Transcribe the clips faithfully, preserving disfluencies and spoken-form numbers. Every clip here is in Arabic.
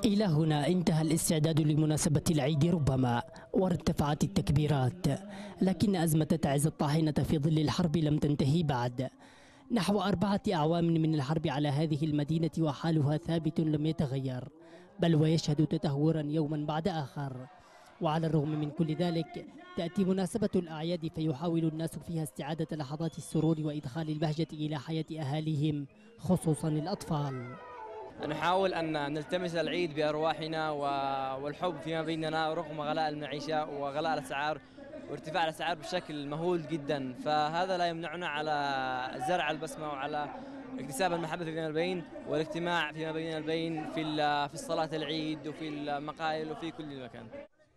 إلى هنا انتهى الاستعداد لمناسبة العيد ربما، وارتفعت التكبيرات، لكن أزمة تعز الطاحنة في ظل الحرب لم تنتهي بعد. نحو أربعة أعوام من الحرب على هذه المدينة وحالها ثابت لم يتغير، بل ويشهد تدهورا يوما بعد آخر. وعلى الرغم من كل ذلك تأتي مناسبة الأعياد فيحاول الناس فيها استعادة لحظات السرور وإدخال البهجة إلى حياة أهاليهم، خصوصا الأطفال. نحاول أن نلتمس العيد بأرواحنا والحب فيما بيننا رغم غلاء المعيشة وغلاء الأسعار وارتفاع الأسعار بشكل مهول جدا، فهذا لا يمنعنا على زرع البسمة وعلى اكتساب المحبة فيما بين والاجتماع فيما بين البين في في الصلاة العيد وفي المقاهي وفي كل مكان.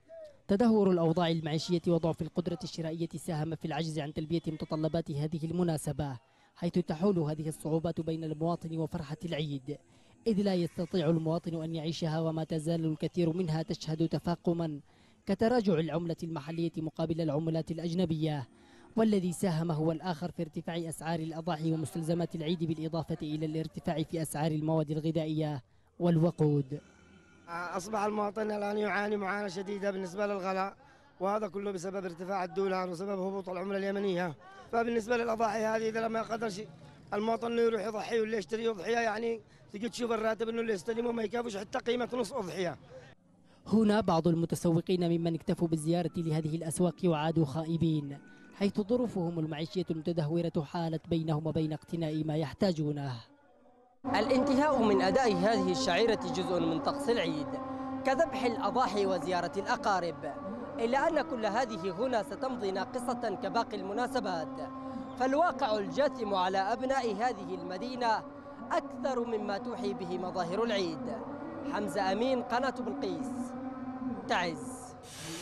تدهور الأوضاع المعيشية وضعف القدرة الشرائية ساهم في العجز عن تلبية متطلبات هذه المناسبة، حيث تحول هذه الصعوبات بين المواطن وفرحة العيد، إذ لا يستطيع المواطن أن يعيشها، وما تزال الكثير منها تشهد تفاقما كتراجع العملة المحلية مقابل العملات الأجنبية، والذي ساهم هو الآخر في ارتفاع أسعار الأضاحي ومستلزمات العيد، بالإضافة إلى الارتفاع في أسعار المواد الغذائية والوقود. أصبح المواطن الآن يعاني معاناة شديدة بالنسبة للغلاء، وهذا كله بسبب ارتفاع الدولار وسبب هبوط العملة اليمنية. فبالنسبة للأضاحي هذه إذا لما يقدرش المواطن انه يروح يضحي ولا يشتري أضحية، يعني تجي تشوف الراتب انه اللي يستلمه ما يكافش حتى قيمة نص أضحية. هنا بعض المتسوقين ممن اكتفوا بالزيارة لهذه الأسواق وعادوا خائبين، حيث ظروفهم المعيشية المتدهورة حالت بينهم وبين اقتناء ما يحتاجونه. الانتهاء من أداء هذه الشعيرة جزء من طقس العيد كذبح الأضاحي وزيارة الأقارب، إلا أن كل هذه هنا ستمضي ناقصة كباقي المناسبات، فالواقع الجاثم على أبناء هذه المدينة أكثر مما توحي به مظاهر العيد. حمزة أمين، قناة بلقيس، تعز.